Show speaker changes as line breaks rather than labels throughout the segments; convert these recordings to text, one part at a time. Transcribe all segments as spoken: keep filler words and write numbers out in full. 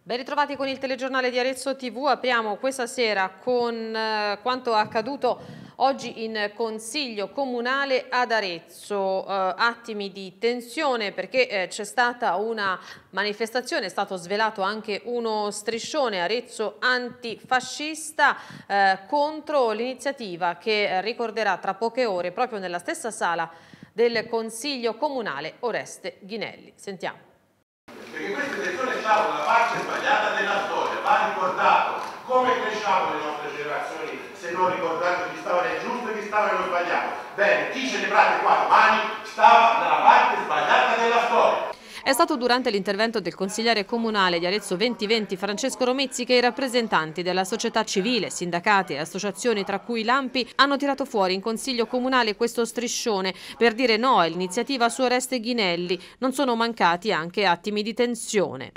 Ben ritrovati con il telegiornale di Arezzo tivù. Apriamo questa sera con eh, quanto accaduto oggi in Consiglio Comunale ad Arezzo. Eh, attimi di tensione perché eh, c'è stata una manifestazione, è stato svelato anche uno striscione Arezzo antifascista eh, contro l'iniziativa che ricorderà tra poche ore proprio nella stessa sala del Consiglio Comunale Oreste Ghinelli. Sentiamo.
Perché queste persone stavano dalla parte sbagliata della storia, va ricordato come cresciamo le nostre generazioni se non ricordando chi stava nel giusto e chi stava nello sbagliato. Bene, chi celebrate qua domani stava dalla parte sbagliata della storia.
È stato durante l'intervento del consigliere comunale di Arezzo duemilaventi Francesco Romezzi che i rappresentanti della società civile, sindacati e associazioni tra cui l'Ampi hanno tirato fuori in Consiglio Comunale questo striscione per dire no all'iniziativa su Oreste Ghinelli. Non sono mancati anche attimi di tensione.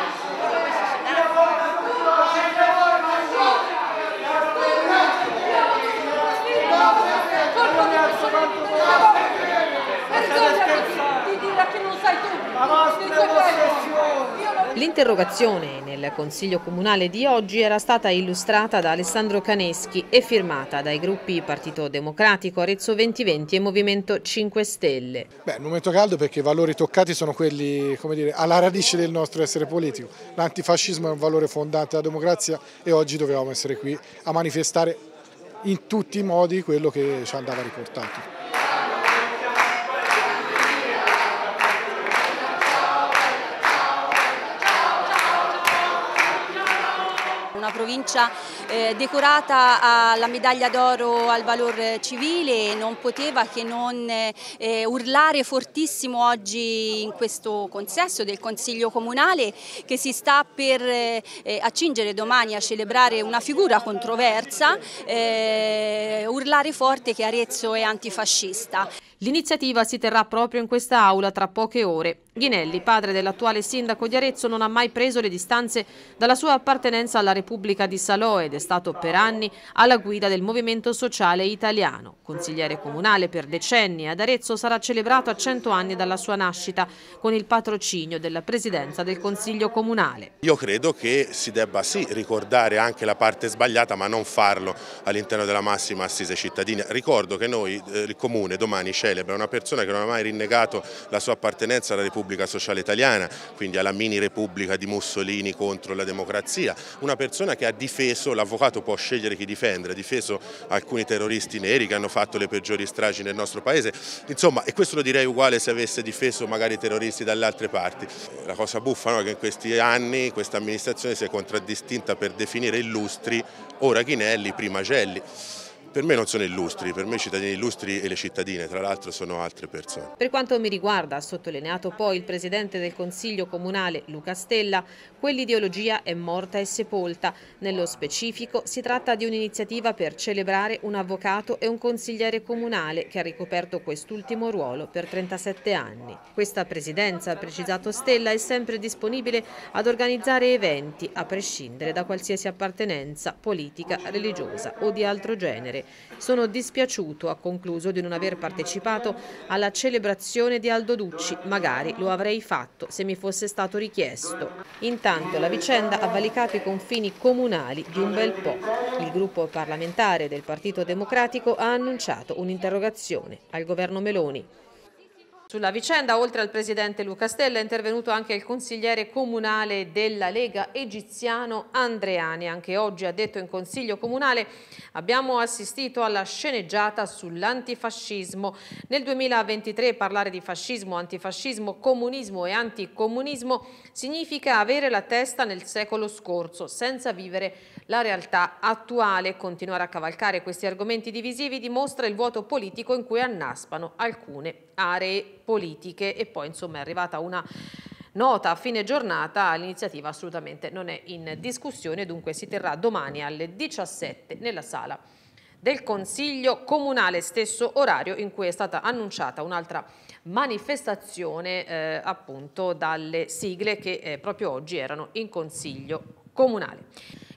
L'interrogazione nel Consiglio Comunale di oggi era stata illustrata da Alessandro Caneschi e firmata dai gruppi Partito Democratico, Arezzo duemilaventi e Movimento cinque Stelle.
Beh, un momento caldo perché i valori toccati sono quelli, come dire, alla radice del nostro essere politico. L'antifascismo è un valore fondante della democrazia e oggi dovevamo essere qui a manifestare in tutti i modi quello che ci andava riportato.
Una provincia eh, decorata alla medaglia d'oro al valor civile non poteva che non eh, urlare fortissimo oggi in questo consesso del Consiglio Comunale che si sta per eh, accingere domani a celebrare una figura controversa, eh, urlare forte che Arezzo è antifascista.
L'iniziativa si terrà proprio in questa aula tra poche ore. Ghinelli, padre dell'attuale sindaco di Arezzo, non ha mai preso le distanze dalla sua appartenenza alla Repubblica di Salò ed è stato per anni alla guida del Movimento Sociale Italiano. Consigliere comunale per decenni ad Arezzo, sarà celebrato a cento anni dalla sua nascita con il patrocinio della Presidenza del Consiglio Comunale.
Io credo che si debba sì ricordare anche la parte sbagliata, ma non farlo all'interno della massima assise cittadina. Ricordo che noi, eh, il Comune, domani celebra una persona che non ha mai rinnegato la sua appartenenza alla Repubblica Sociale Italiana, quindi alla mini Repubblica di Mussolini contro la democrazia, una persona che ha difeso, l'avvocato può scegliere chi difendere, ha difeso alcuni terroristi neri che hanno fatto le peggiori stragi nel nostro paese, insomma, e questo lo direi uguale se avesse difeso magari terroristi dalle altre parti. La cosa buffa, no, è che in questi anni questa amministrazione si è contraddistinta per definire illustri ora Ghinelli, prima Gelli. Per me non sono illustri, per me i cittadini illustri e le cittadine, tra l'altro, sono altre persone.
Per quanto mi riguarda, ha sottolineato poi il presidente del Consiglio Comunale Luca Stella, quell'ideologia è morta e sepolta. Nello specifico si tratta di un'iniziativa per celebrare un avvocato e un consigliere comunale che ha ricoperto quest'ultimo ruolo per trentasette anni. Questa presidenza, ha precisato Stella, è sempre disponibile ad organizzare eventi, a prescindere da qualsiasi appartenenza politica, religiosa o di altro genere. Sono dispiaciuto, ha concluso, di non aver partecipato alla celebrazione di Aldo Ducci, magari lo avrei fatto se mi fosse stato richiesto. Intanto la vicenda ha valicato i confini comunali di un bel po'. Il gruppo parlamentare del Partito Democratico ha annunciato un'interrogazione al governo Meloni. Sulla vicenda, oltre al presidente Luca Stella, è intervenuto anche il consigliere comunale della Lega egiziano Andreani. Anche oggi ha detto in Consiglio Comunale: abbiamo assistito alla sceneggiata sull'antifascismo. Nel duemilaventitré parlare di fascismo, antifascismo, comunismo e anticomunismo significa avere la testa nel secolo scorso, senza vivere la realtà attuale. Continuare a cavalcare questi argomenti divisivi dimostra il vuoto politico in cui annaspano alcune aree politiche. E poi insomma è arrivata una nota a fine giornata: l'iniziativa assolutamente non è in discussione, dunque si terrà domani alle diciassette nella sala del Consiglio Comunale, stesso orario in cui è stata annunciata un'altra manifestazione eh, appunto dalle sigle che eh, proprio oggi erano in Consiglio Comunale.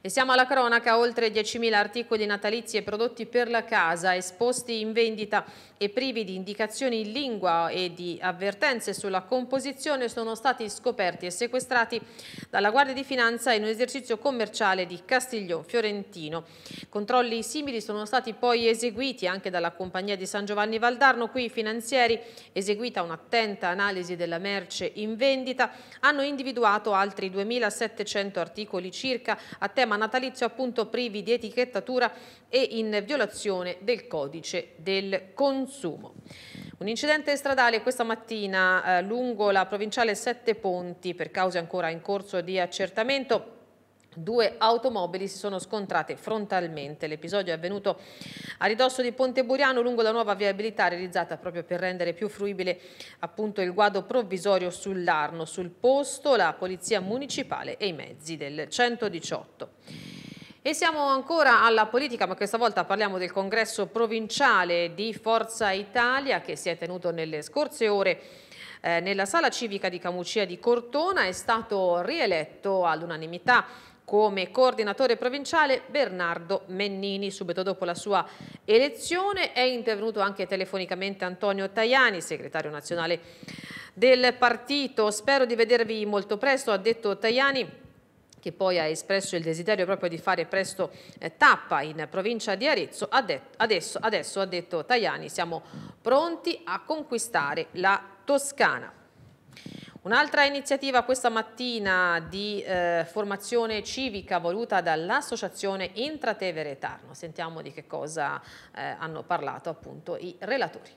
E siamo alla cronaca, oltre diecimila articoli natalizi e prodotti per la casa esposti in vendita e privi di indicazioni in lingua e di avvertenze sulla composizione sono stati scoperti e sequestrati dalla Guardia di Finanza in un esercizio commerciale di Castiglion Fiorentino. Controlli simili sono stati poi eseguiti anche dalla Compagnia di San Giovanni Valdarno. Qui i finanzieri, eseguita un'attenta analisi della merce in vendita, hanno individuato altri duemilasettecento articoli circa a tema natalizio, appunto privi di etichettatura e in violazione del codice del consumo. Un incidente stradale questa mattina eh, lungo la provinciale Sette Ponti per cause ancora in corso di accertamento. Due automobili si sono scontrate frontalmente. L'episodio è avvenuto a ridosso di Ponte Buriano lungo la nuova viabilità realizzata proprio per rendere più fruibile appunto il guado provvisorio sull'Arno. Sul posto la Polizia Municipale e i mezzi del centodiciotto. E siamo ancora alla politica, ma questa volta parliamo del congresso provinciale di Forza Italia che si è tenuto nelle scorse ore eh, nella sala civica di Camucia di Cortona. È stato rieletto all'unanimità come coordinatore provinciale Bernardo Mennini. Subito dopo la sua elezione è intervenuto anche telefonicamente Antonio Tajani, segretario nazionale del partito. Spero di vedervi molto presto, ha detto Tajani, che poi ha espresso il desiderio proprio di fare presto eh, tappa in provincia di Arezzo. Adesso, adesso, ha detto Tajani, siamo pronti a conquistare la Toscana. Un'altra iniziativa questa mattina di eh, formazione civica voluta dall'Associazione Intratevere Eterno. Sentiamo di che cosa eh, hanno parlato appunto i relatori.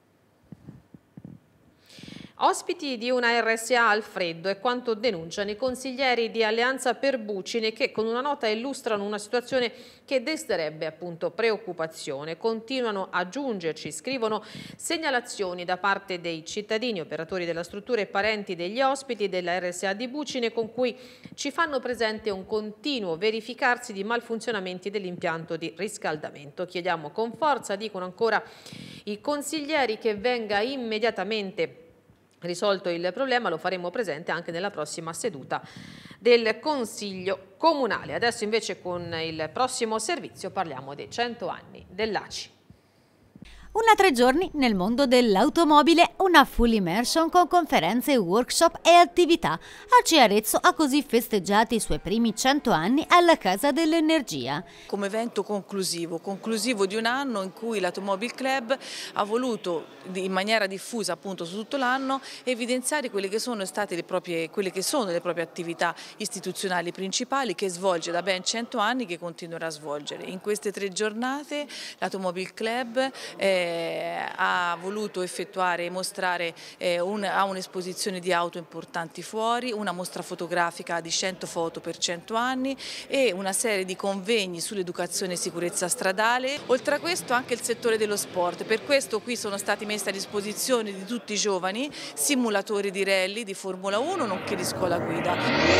Ospiti di una R S A al freddo è quanto denunciano i consiglieri di Alleanza per Bucine, che con una nota illustrano una situazione che desterebbe appunto preoccupazione. Continuano a giungerci, scrivono, segnalazioni da parte dei cittadini, operatori della struttura e parenti degli ospiti della R S A di Bucine, con cui ci fanno presente un continuo verificarsi di malfunzionamenti dell'impianto di riscaldamento. Chiediamo con forza, dicono ancora i consiglieri, che venga immediatamente risolto il problema. Lo faremo presente anche nella prossima seduta del Consiglio Comunale. Adesso invece con il prossimo servizio parliamo dei cento anni dell'A C I.
Una tre giorni nel mondo dell'automobile, una full immersion con conferenze, workshop e attività. A C I Arezzo ha così festeggiato i suoi primi cento anni alla Casa dell'Energia.
Come evento conclusivo, conclusivo di un anno in cui l'Automobile Club ha voluto in maniera diffusa appunto su tutto l'anno evidenziare quelle che sono state le proprie, quelle che sono le proprie attività istituzionali principali che svolge da ben cento anni, che continuerà a svolgere. In queste tre giornate l'Automobile Club eh, ha voluto effettuare e mostrare eh, un, ha un'esposizione di auto importanti fuori, una mostra fotografica di cento foto per cento anni e una serie di convegni sull'educazione e sicurezza stradale. Oltre a questo anche il settore dello sport, per questo qui sono stati messi a disposizione di tutti i giovani simulatori di rally, di Formula uno nonché di scuola guida.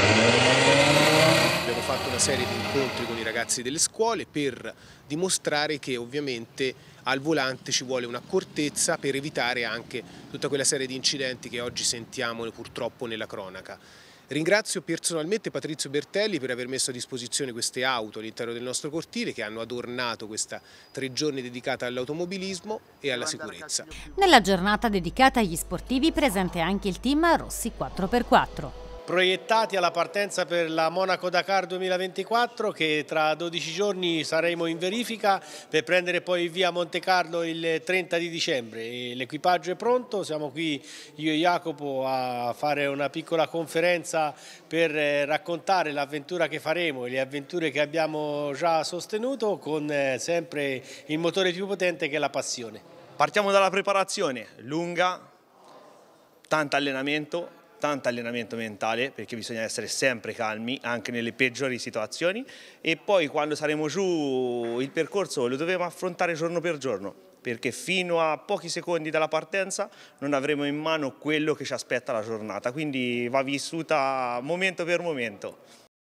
Abbiamo fatto una serie di incontri con i ragazzi delle scuole per dimostrare che ovviamente al volante ci vuole un'accortezza per evitare anche tutta quella serie di incidenti che oggi sentiamo purtroppo nella cronaca. Ringrazio personalmente Patrizio Bertelli per aver messo a disposizione queste auto all'interno del nostro cortile, che hanno adornato questa tre giorni dedicata all'automobilismo e alla sicurezza.
Nella giornata dedicata agli sportivi presente anche il team Rossi quattro per quattro.
Proiettati alla partenza per la Monaco Dakar duemilaventiquattro, che tra dodici giorni saremo in verifica per prendere poi via Monte Carlo il trenta di dicembre. L'equipaggio è pronto, siamo qui io e Jacopo a fare una piccola conferenza per raccontare l'avventura che faremo e le avventure che abbiamo già sostenuto, con sempre il motore più potente che è la passione.
Partiamo dalla preparazione lunga, tanto allenamento, tanto allenamento mentale, perché bisogna essere sempre calmi anche nelle peggiori situazioni, e poi quando saremo giù il percorso lo dovremo affrontare giorno per giorno, perché fino a pochi secondi dalla partenza non avremo in mano quello che ci aspetta la giornata, quindi va vissuta momento per momento.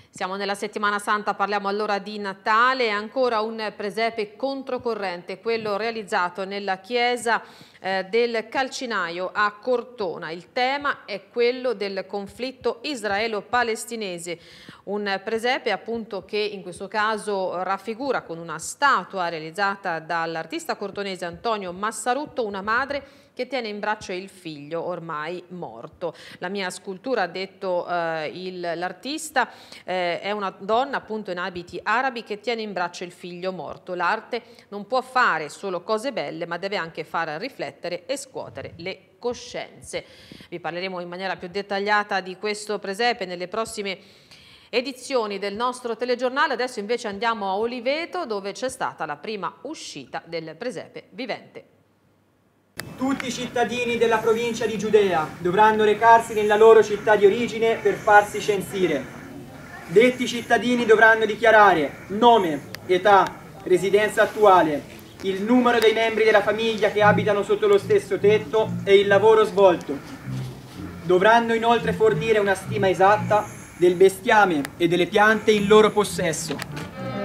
Siamo nella settimana santa, parliamo allora di Natale, ancora un presepe controcorrente, quello realizzato nella chiesa eh, del Calcinaio a Cortona. Il tema è quello del conflitto israelo-palestinese, un presepe appunto che in questo caso raffigura con una statua realizzata dall'artista cortonese Antonio Massarutto una madre che tiene in braccio il figlio ormai morto. La mia scultura, ha detto eh, l'artista, eh, è una donna appunto in abiti arabi che tiene in braccio il figlio morto. L'arte non può fare solo cose belle, ma deve anche far riflettere e scuotere le coscienze. Vi parleremo in maniera più dettagliata di questo presepe nelle prossime edizioni del nostro telegiornale. Adesso invece andiamo a Oliveto, dove c'è stata la prima uscita del presepe vivente.
Tutti i cittadini della provincia di Giudea dovranno recarsi nella loro città di origine per farsi censire. Detti cittadini dovranno dichiarare nome, età, residenza attuale, il numero dei membri della famiglia che abitano sotto lo stesso tetto e il lavoro svolto. Dovranno inoltre fornire una stima esatta del bestiame e delle piante in loro possesso.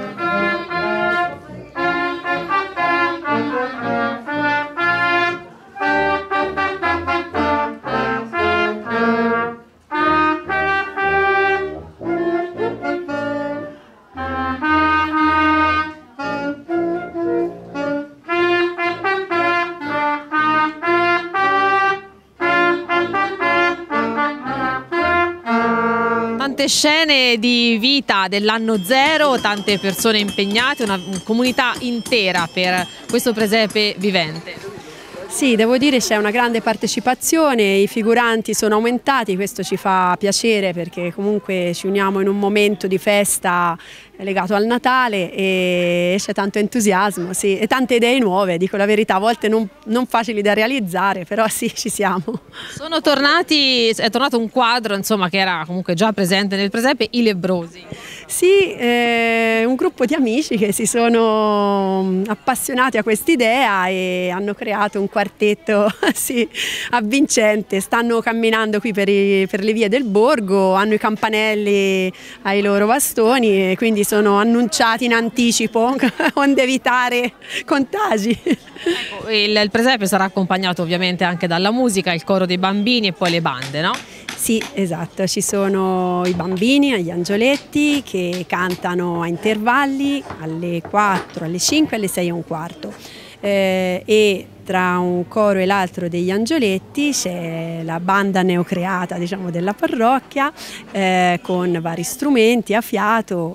Tante scene di vita dell'anno zero, tante persone impegnate, una comunità intera per questo presepe vivente.
Sì, devo dire c'è una grande partecipazione, i figuranti sono aumentati, questo ci fa piacere perché comunque ci uniamo in un momento di festa legato al Natale e c'è tanto entusiasmo, sì, e tante idee nuove, dico la verità, a volte non, non facili da realizzare, però sì, ci siamo.
Sono tornati, è tornato un quadro insomma che era comunque già presente nel presepe, i lebbrosi.
Sì, eh, un gruppo di amici che si sono appassionati a quest'idea e hanno creato un quartetto sì, avvincente, stanno camminando qui per, i, per le vie del borgo, hanno i campanelli ai loro bastoni e quindi sono annunciati in anticipo onde evitare contagi.
Ecco, il, il presepe sarà accompagnato ovviamente anche dalla musica, il coro dei bambini e poi le bande, no?
Sì, esatto, ci sono i bambini, gli angioletti che cantano a intervalli alle quattro, alle cinque, alle sei e un quarto. Eh, e tra un coro e l'altro degli angioletti c'è la banda neocreata, diciamo, della parrocchia eh, con vari strumenti a fiato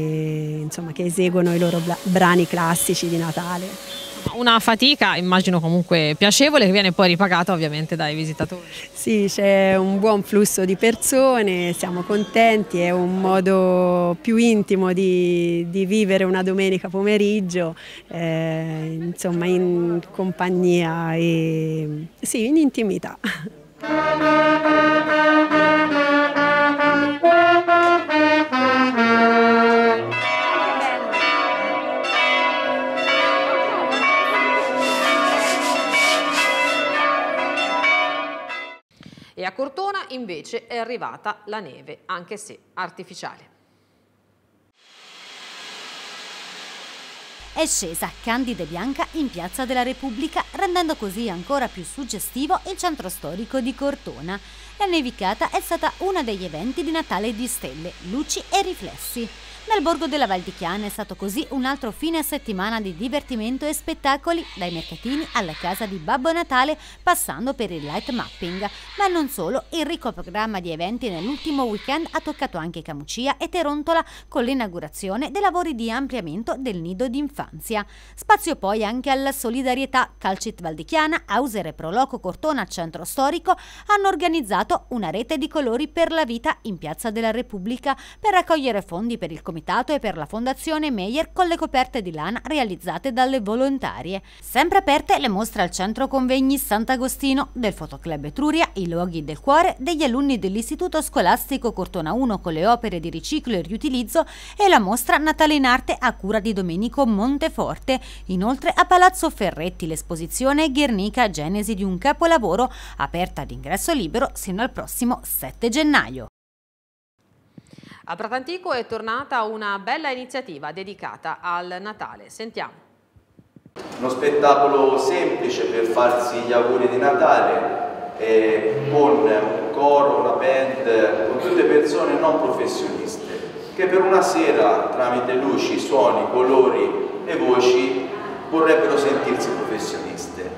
e insomma che eseguono i loro brani classici di Natale.
Una fatica, immagino comunque piacevole, che viene poi ripagata ovviamente dai visitatori.
Sì, c'è un buon flusso di persone, siamo contenti, è un modo più intimo di, di vivere una domenica pomeriggio, eh, insomma in compagnia e sì, in intimità.
E a Cortona invece è arrivata la neve, anche se artificiale.
È scesa candida e bianca in Piazza della Repubblica, rendendo così ancora più suggestivo il centro storico di Cortona. La nevicata è stata uno degli eventi di Natale di stelle, luci e riflessi. Nel borgo della Val di Chiana è stato così un altro fine settimana di divertimento e spettacoli, dai mercatini alla casa di Babbo Natale, passando per il light mapping. Ma non solo, il ricco programma di eventi nell'ultimo weekend ha toccato anche Camucia e Terontola con l'inaugurazione dei lavori di ampliamento del nido d'infanzia. Spazio poi anche alla solidarietà. Calcit Val di Chiana, Auser e Proloco Cortona Centro Storico hanno organizzato una rete di colori per la vita in Piazza della Repubblica per raccogliere fondi per il comitato e per la Fondazione Meyer con le coperte di lana realizzate dalle volontarie. Sempre aperte le mostre al Centro Convegni Sant'Agostino, del Fotoclub Etruria, i luoghi del cuore, degli alunni dell'Istituto Scolastico Cortona uno con le opere di riciclo e riutilizzo e la mostra Natale in Arte a cura di Domenico Monteforte. Inoltre a Palazzo Ferretti l'esposizione Guernica Genesi di un capolavoro, aperta ad ingresso libero sino al prossimo sette gennaio.
A Pratantico è tornata una bella iniziativa dedicata al Natale. Sentiamo.
Uno spettacolo semplice per farsi gli auguri di Natale eh, con un coro, una band, con tutte persone non professioniste che per una sera tramite luci, suoni, colori e voci vorrebbero sentirsi professioniste.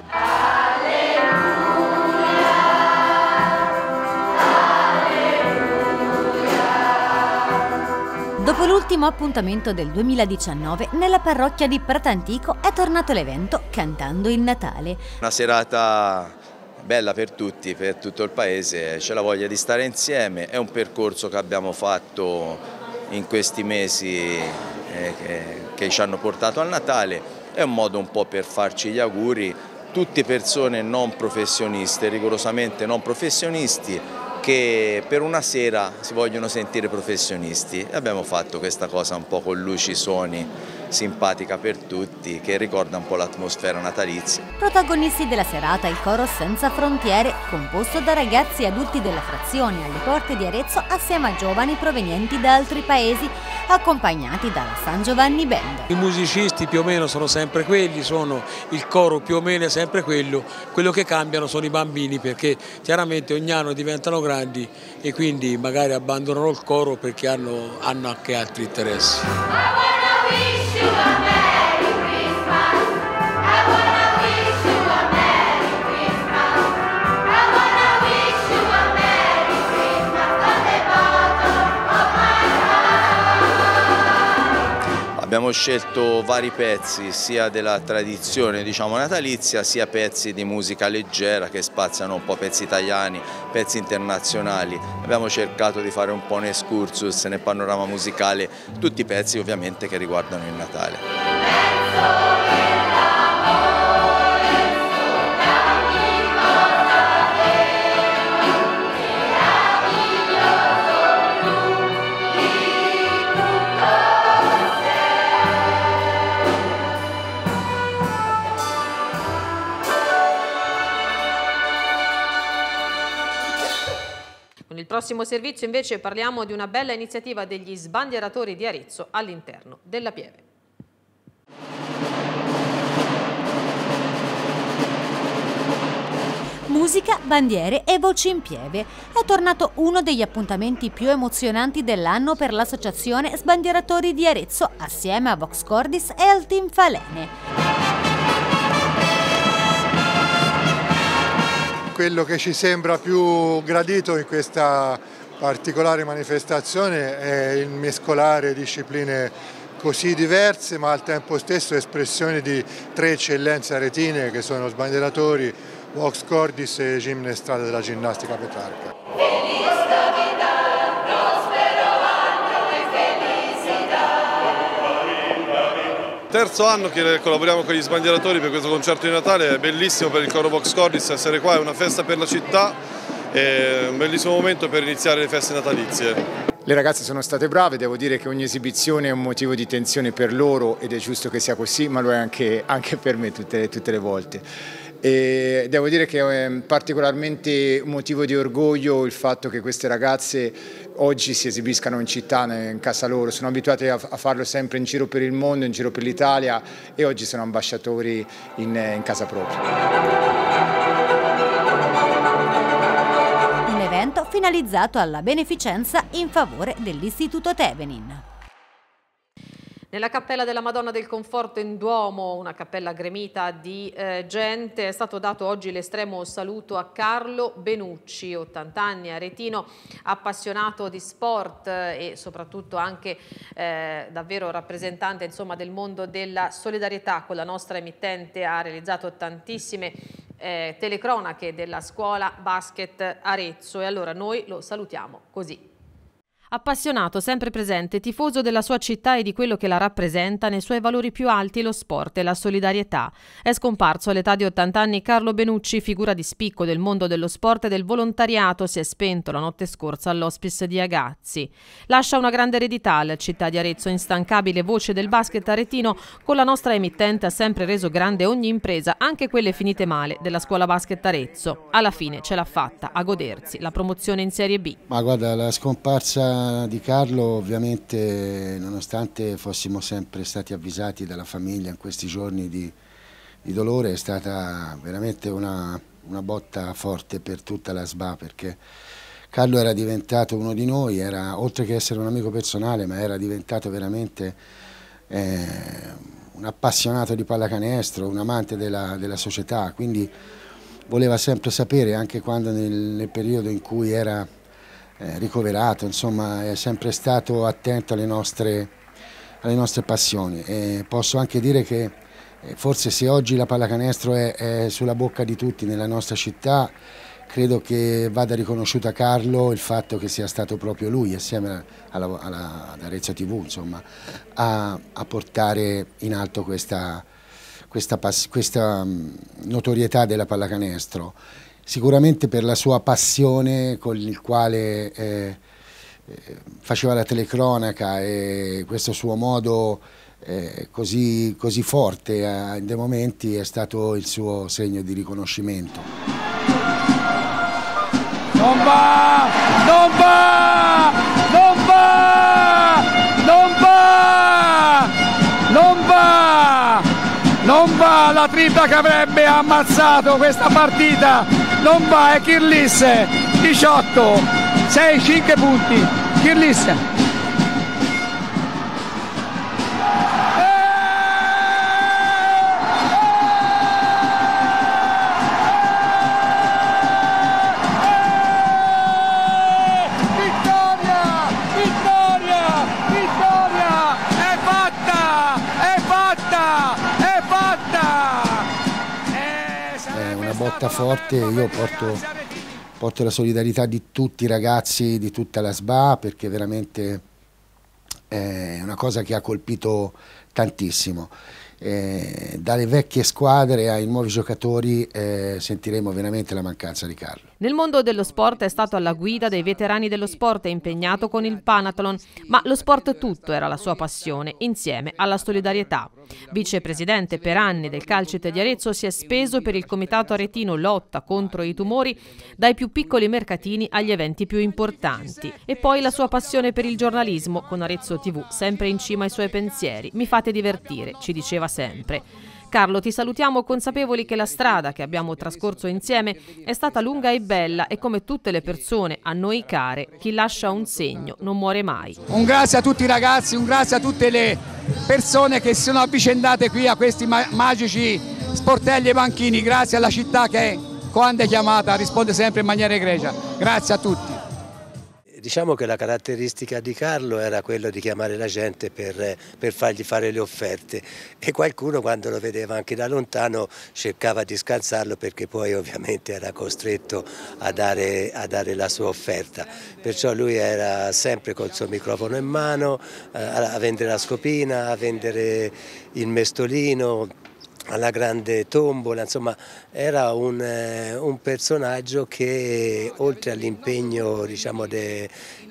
Dopo l'ultimo appuntamento del duemiladiciannove, nella parrocchia di Pratantico è tornato l'evento Cantando il Natale.
Una serata bella per tutti, per tutto il paese, c'è la voglia di stare insieme, è un percorso che abbiamo fatto in questi mesi eh, che, che ci hanno portato al Natale, è un modo un po' per farci gli auguri, tutte persone non professioniste, rigorosamente non professionisti, che per una sera si vogliono sentire professionisti e abbiamo fatto questa cosa un po' con luci, suoni, simpatica per tutti, che ricorda un po' l'atmosfera natalizia.
Protagonisti della serata il coro Senza Frontiere, composto da ragazzi e adulti della frazione alle porte di Arezzo assieme a giovani provenienti da altri paesi, accompagnati dalla San Giovanni Band.
I musicisti più o meno sono sempre quelli, sono il coro più o meno è sempre quello, quello che cambiano sono i bambini, perché chiaramente ogni anno diventano grandi e quindi magari abbandonano il coro perché hanno, hanno anche altri interessi.
Abbiamo scelto vari pezzi sia della tradizione, diciamo, natalizia, sia pezzi di musica leggera che spaziano un po' pezzi italiani, pezzi internazionali. Abbiamo cercato di fare un po' un excursus nel panorama musicale, tutti i pezzi ovviamente che riguardano il Natale.
Con il prossimo servizio invece parliamo di una bella iniziativa degli sbandieratori di Arezzo all'interno della Pieve.
Musica, bandiere e voci in Pieve. È tornato uno degli appuntamenti più emozionanti dell'anno per l'associazione Sbandieratori di Arezzo assieme a Vox Cordis e al Team Falene.
Quello che ci sembra più gradito in questa particolare manifestazione è il mescolare discipline così diverse ma al tempo stesso espressioni di tre eccellenze aretine che sono sbandieratori, Vox Cordis e Gimnestrada della Ginnastica Petrarca.
Terzo anno che collaboriamo con gli sbandieratori per questo concerto di Natale, è bellissimo per il coro Vox Cordis essere qua, è una festa per la città, è un bellissimo momento per iniziare le feste natalizie.
Le ragazze sono state brave, devo dire che ogni esibizione è un motivo di tensione per loro ed è giusto che sia così, ma lo è anche, anche per me tutte, tutte le volte. E devo dire che è particolarmente un motivo di orgoglio il fatto che queste ragazze oggi si esibiscano in città, in casa loro, sono abituate a farlo sempre in giro per il mondo, in giro per l'Italia e oggi sono ambasciatori in, in casa propria.
Un evento finalizzato alla beneficenza in favore dell'Istituto Tevenin.
Nella cappella della Madonna del Conforto in Duomo, una cappella gremita di eh, gente, è stato dato oggi l'estremo saluto a Carlo Benucci, ottanta anni, aretino, appassionato di sport e soprattutto anche eh, davvero rappresentante, insomma, del mondo della solidarietà. Con la nostra emittente ha realizzato tantissime eh, telecronache della scuola basket Arezzo e allora noi lo salutiamo così. Appassionato, sempre presente, tifoso della sua città e di quello che la rappresenta nei suoi valori più alti, lo sport e la solidarietà. È scomparso all'età di ottanta anni Carlo Benucci, figura di spicco del mondo dello sport e del volontariato, si è spento la notte scorsa all'hospice di Agazzi. Lascia una grande eredità alla città di Arezzo, instancabile voce del basket aretino, con la nostra emittente ha sempre reso grande ogni impresa, anche quelle finite male, della scuola basket Arezzo. Alla fine ce l'ha fatta a godersi la promozione in Serie B.
Ma guarda, la scomparsa partita di Carlo, ovviamente, nonostante fossimo sempre stati avvisati dalla famiglia in questi giorni di, di dolore, è stata veramente una, una botta forte per tutta la S B A, perché Carlo era diventato uno di noi, era, oltre che essere un amico personale, ma era diventato veramente eh, un appassionato di pallacanestro, un amante della, della società, quindi voleva sempre sapere, anche quando nel, nel periodo in cui era eh, ricoverato, insomma, è sempre stato attento alle nostre, alle nostre passioni. E posso anche dire che eh, forse se oggi la pallacanestro è, è sulla bocca di tutti nella nostra città, credo che vada riconosciuto a Carlo il fatto che sia stato proprio lui, assieme alla, alla, ad Arezzo tivù, insomma, a, a portare in alto questa, questa, questa notorietà della pallacanestro. Sicuramente per la sua passione con il quale eh, faceva la telecronaca e questo suo modo eh, così, così forte eh, in dei momenti è stato il suo segno di riconoscimento.
Non va! Non va! Non va! Non va! Non va! Non va la tripla che avrebbe ammazzato questa partita! Non va, è Kirlis! diciotto, sei, cinque punti! Kirlis!
Botta forte, io porto, porto la solidarietà di tutti i ragazzi di tutta la S B A, perché veramente è una cosa che ha colpito tantissimo. Eh, dalle vecchie squadre ai nuovi giocatori eh, sentiremo veramente la mancanza di Carlo.
Nel mondo dello sport è stato alla guida dei veterani dello sport e impegnato con il Panathlon, ma lo sport tutto era la sua passione, insieme alla solidarietà. Vicepresidente per anni del Calcite di Arezzo, si è speso per il comitato aretino lotta contro i tumori, dai più piccoli mercatini agli eventi più importanti. E poi la sua passione per il giornalismo, con Arezzo tivù sempre in cima ai suoi pensieri. Mi fate divertire, ci diceva sempre. Carlo, ti salutiamo consapevoli che la strada che abbiamo trascorso insieme è stata lunga e bella e, come tutte le persone a noi care, chi lascia un segno non muore mai.
Un grazie a tutti i ragazzi, un grazie a tutte le persone che si sono avvicendate qui a questi ma magici sportelli e banchini, grazie alla città che, quando è chiamata, risponde sempre in maniera egregia. Grazie a tutti.
Diciamo che la caratteristica di Carlo era quello di chiamare la gente per, per fargli fare le offerte, e qualcuno, quando lo vedeva anche da lontano, cercava di scansarlo, perché poi ovviamente era costretto a dare, a dare la sua offerta. Perciò lui era sempre col suo microfono in mano, eh, a vendere la scopina, a vendere il mestolino, alla grande tombola, insomma era un, eh, un personaggio che, oltre all'impegno, diciamo, de,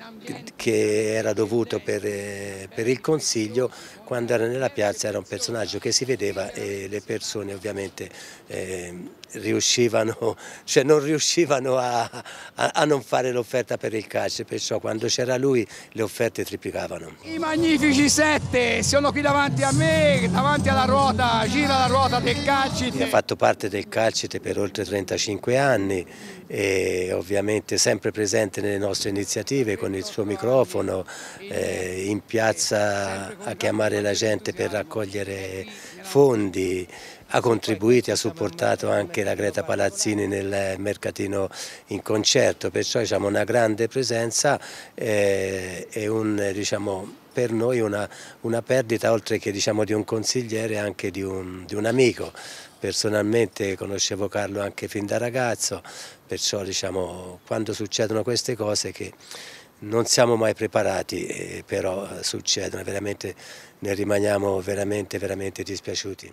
che era dovuto per, eh, per il Consiglio, quando era nella piazza era un personaggio che si vedeva, e le persone ovviamente eh, riuscivano, cioè non riuscivano a, a, a non fare l'offerta per il calcio, perciò quando c'era lui le offerte triplicavano.
I magnifici sette sono qui davanti a me, davanti alla ruota, gira la ruota del Calcite.
Ha fatto parte del Calcite per oltre trentacinque anni e ovviamente sempre presente nelle nostre iniziative con il suo microfono, eh, in piazza a chiamare la gente per raccogliere fondi. Ha contribuito e ha supportato anche la Greta Palazzini nel mercatino in concerto, perciò diciamo una grande presenza eh, e un, diciamo, per noi una, una perdita, oltre che diciamo di un consigliere, anche di un, di un amico. Personalmente conoscevo Carlo anche fin da ragazzo, perciò diciamo, quando succedono queste cose che non siamo mai preparati, eh, però succedono, veramente ne rimaniamo veramente, veramente dispiaciuti.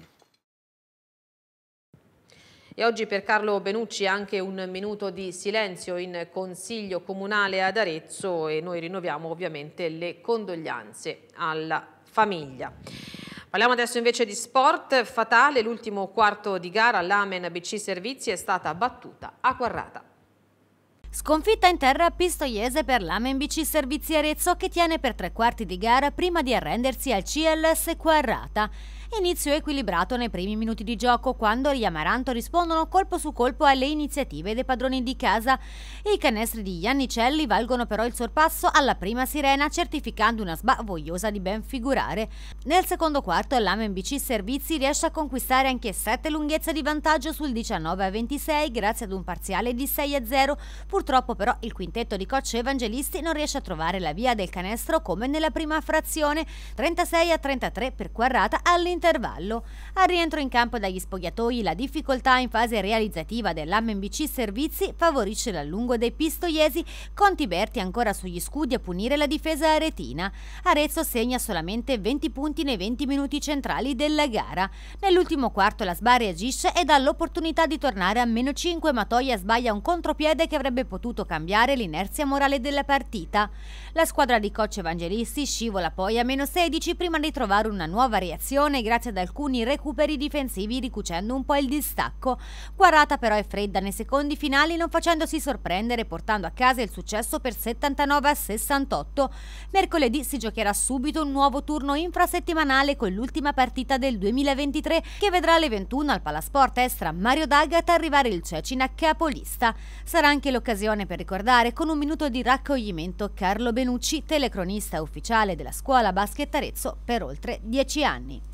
E oggi per Carlo Benucci anche un minuto di silenzio in Consiglio Comunale ad Arezzo, e noi rinnoviamo ovviamente le condoglianze alla famiglia. Parliamo adesso invece di sport. Fatale l'ultimo quarto di gara, l'Amen B C Servizi è stata battuta a Quarrata.
Sconfitta in terra pistoiese per l'Amen B C Servizi Arezzo, che tiene per tre quarti di gara prima di arrendersi al C L S Quarrata. Inizio equilibrato nei primi minuti di gioco, quando gli Amaranto rispondono colpo su colpo alle iniziative dei padroni di casa. I canestri di Iannicelli valgono però il sorpasso alla prima sirena, certificando una S B A vogliosa di ben figurare. Nel secondo quarto l'Amen B C Servizi riesce a conquistare anche sette lunghezze di vantaggio sul diciannove a ventisei grazie ad un parziale di sei a zero. Purtroppo però il quintetto di coach Evangelisti non riesce a trovare la via del canestro come nella prima frazione, trentasei a trentatré per Quarrata all'intervallo. Al rientro in campo dagli spogliatoi, la difficoltà in fase realizzativa dell'Amen B C Servizi favorisce l'allungo dei pistoiesi, con Tiberti ancora sugli scudi a punire la difesa aretina. Arezzo segna solamente venti punti nei venti minuti centrali della gara. Nell'ultimo quarto la S B A reagisce e dà l'opportunità di tornare a meno cinque, ma Toia sbaglia un contropiede che avrebbe potuto cambiare l'inerzia morale della partita. La squadra di coach Evangelisti scivola poi a meno sedici prima di trovare una nuova reazione grazie ad alcuni recuperi difensivi, ricucendo un po' il distacco. Quarrata però è fredda nei secondi finali, non facendosi sorprendere, portando a casa il successo per settantanove a sessantotto. Mercoledì si giocherà subito un nuovo turno infrasettimanale con l'ultima partita del duemilaventitré, che vedrà alle ventuno al Palasport Estra Mario D'Agata arrivare il Cecina capolista. Sarà anche l'occasione per ricordare con un minuto di raccoglimento Carlo Benucci, telecronista ufficiale della scuola basket Arezzo per oltre dieci anni.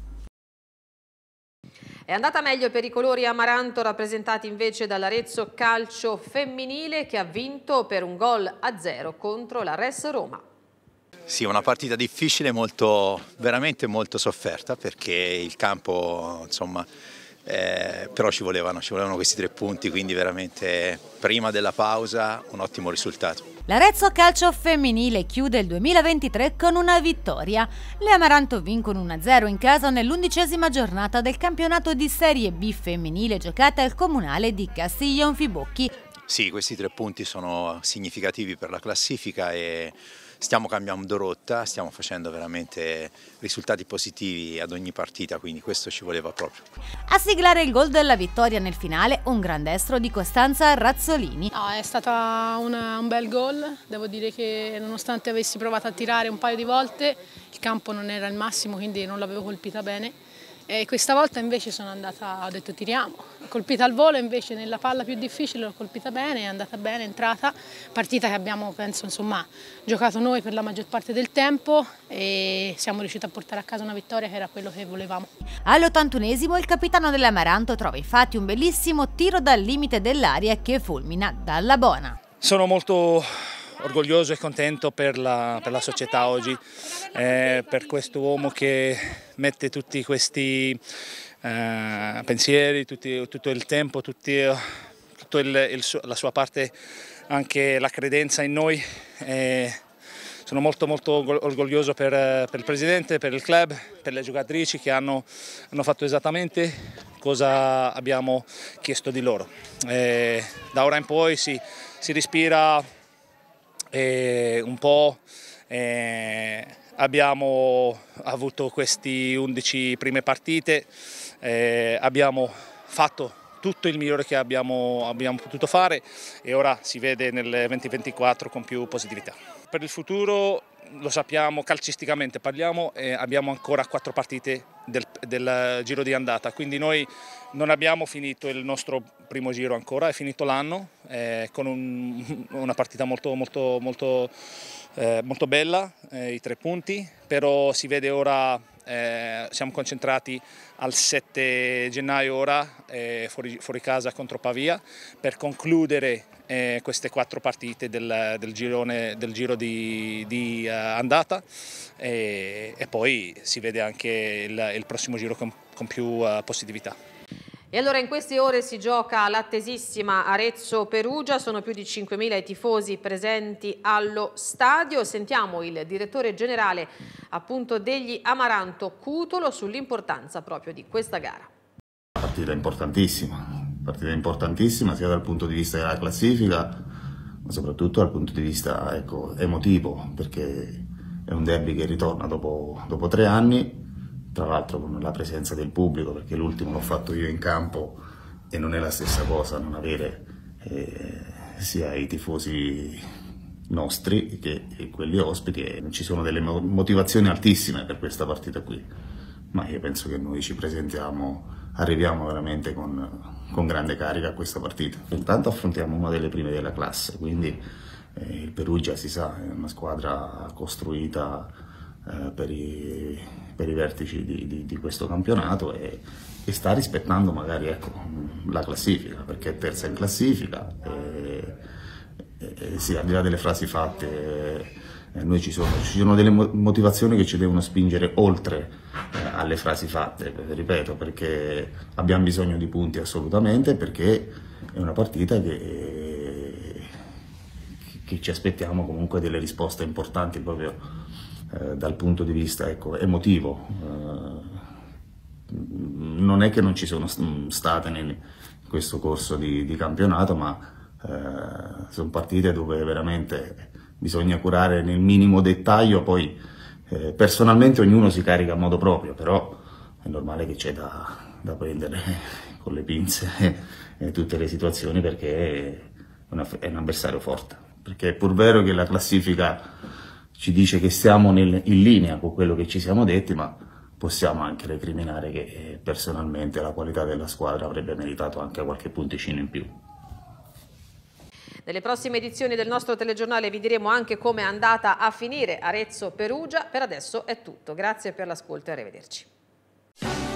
È andata meglio per i colori Amaranto, rappresentati invece dall'Arezzo Calcio Femminile, che ha vinto per un gol a zero contro la Res Roma.
Sì, una partita difficile, molto, veramente molto sofferta, perché il campo, insomma, eh, però ci volevano, ci volevano questi tre punti, quindi veramente prima della pausa un ottimo risultato.
L'Arezzo Calcio Femminile chiude il duemilaventitré con una vittoria. Le Amaranto vincono uno a zero in casa nell'undicesima giornata del campionato di Serie B femminile giocata al comunale di Castiglionfibocchi.
Sì, questi tre punti sono significativi per la classifica e stiamo cambiando rotta, stiamo facendo veramente risultati positivi ad ogni partita, quindi questo ci voleva proprio.
A siglare il gol della vittoria nel finale, un gran destro di Costanza Razzolini.
No, è stato un bel gol, devo dire che nonostante avessi provato a tirare un paio di volte, il campo non era il massimo, quindi non l'avevo colpita bene. E questa volta invece sono andata, ho detto tiriamo, ho colpita al volo, invece nella palla più difficile l'ho colpita bene, è andata bene, è entrata, partita che abbiamo penso insomma giocato noi per la maggior parte del tempo e siamo riusciti a portare a casa una vittoria che era quello che volevamo.
All'ottantunesimo il capitano dell'Amaranto trova infatti un bellissimo tiro dal limite dell'area che fulmina dalla buona.
Sono molto orgoglioso e contento per la, per la società oggi, eh, per questo uomo che mette tutti questi eh, pensieri, tutti, tutto il tempo, tutti, tutto il, il, la sua parte, anche la credenza in noi. Eh, sono molto molto orgoglioso per, per il presidente, per il club, per le giocatrici che hanno, hanno fatto esattamente cosa abbiamo chiesto di loro. Eh, da ora in poi si, si respira E un po', eh, abbiamo avuto queste undici prime partite, eh, abbiamo fatto tutto il migliore che abbiamo, abbiamo potuto fare e ora si vede nel duemilaventiquattro con più positività. Per il futuro lo sappiamo, calcisticamente parliamo, eh, abbiamo ancora quattro partite del, del giro di andata, quindi noi non abbiamo finito il nostro primo giro ancora, è finito l'anno eh, con un, una partita molto, molto, molto, eh, molto bella, eh, i tre punti, però si vede ora, eh, siamo concentrati al sette gennaio ora, eh, fuori, fuori casa contro Pavia, per concludere eh, queste quattro partite del, del, girone, del giro di, di uh, andata e, e poi si vede anche il, il prossimo giro con, con più uh, positività.
E allora in queste ore si gioca l'attesissima Arezzo-Perugia, sono più di cinquemila i tifosi presenti allo stadio. Sentiamo il direttore generale appunto degli Amaranto Cutolo sull'importanza proprio di questa gara.
Partita importantissima, partita importantissima sia dal punto di vista della classifica, ma soprattutto dal punto di vista ecco, emotivo, perché è un derby che ritorna dopo, dopo tre anni. Tra l'altro con la presenza del pubblico, perché l'ultimo l'ho fatto io in campo e non è la stessa cosa non avere eh, sia i tifosi nostri che quelli ospiti, e ci sono delle motivazioni altissime per questa partita qui, ma io penso che noi ci presentiamo, arriviamo veramente con, con grande carica a questa partita. Intanto affrontiamo una delle prime della classe, quindi eh, il Perugia, si sa, è una squadra costruita eh, per, i, per i vertici di, di, di questo campionato e, e sta rispettando magari, ecco, la classifica, perché è terza in classifica. E, e, sì, al di là delle frasi fatte, eh, noi ci sono, ci sono delle motivazioni che ci devono spingere oltre eh, alle frasi fatte, ripeto, perché abbiamo bisogno di punti assolutamente, perché è una partita che, che ci aspettiamo comunque delle risposte importanti proprio eh, dal punto di vista, ecco, emotivo. Eh, non è che non ci sono state in questo corso di, di campionato, ma eh, sono partite dove veramente bisogna curare nel minimo dettaglio, poi eh, personalmente ognuno si carica a modo proprio, però è normale che c'è da, da prendere con le pinze eh, tutte le situazioni, perché è, una, è un avversario forte, perché è pur vero che la classifica ci dice che siamo nel, in linea con quello che ci siamo detti, ma possiamo anche recriminare che eh, personalmente la qualità della squadra avrebbe meritato anche qualche punticino in più.
Nelle prossime edizioni del nostro telegiornale vi diremo anche come è andata a finire Arezzo-Perugia. Per adesso è tutto. Grazie per l'ascolto e arrivederci.